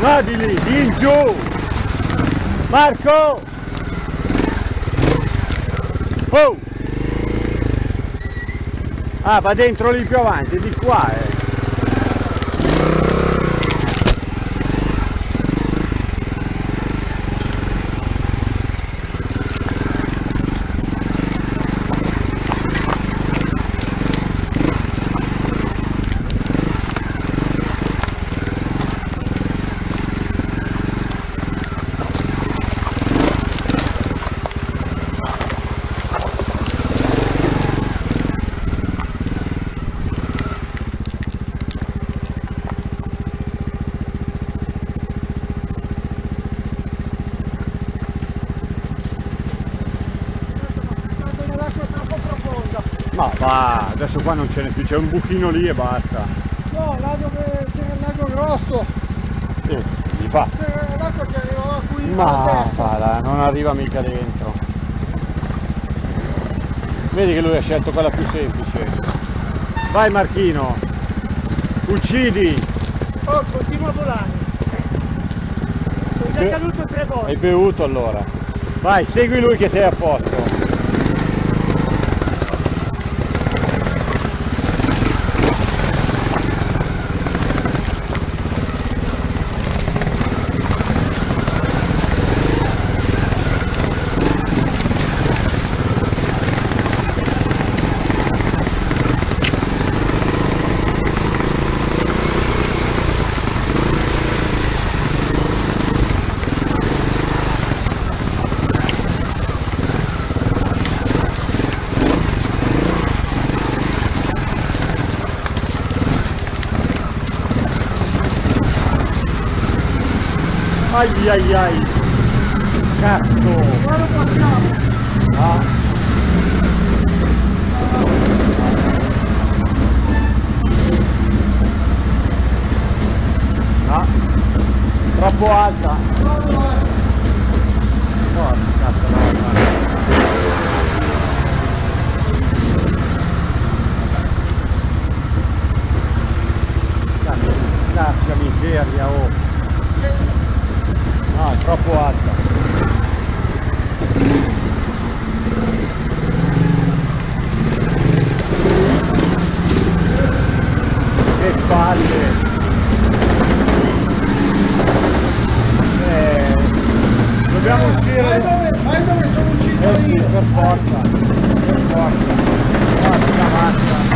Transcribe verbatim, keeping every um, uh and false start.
Va di lì, di in giù! Marco! Oh! Ah, va dentro lì più avanti, di qua, eh! Ma va, adesso qua non ce n'è più, c'è un buchino lì e basta. No, là dove c'era il lago grosso. Sì, gli fa. C'era l'acqua che arrivava qui. Ma va là, non arriva mica dentro. Vedi che lui ha scelto quella più semplice. Vai Marchino, uccidi. Oh, continua a volare. Sono già Be caduto tre volte. Hai bevuto allora. Vai, segui lui che sei a posto. Ai ai ai, cazzo! Guarda passiamo! Ah. Ah. Troppo alta! Porca cazzo, lascia miseria, oh! No, è troppo alta. Che palle. Eh, dobbiamo uscire. Vai dove, vai dove sono uscito Eh sì, io. per forza. Per forza. Porca mazza.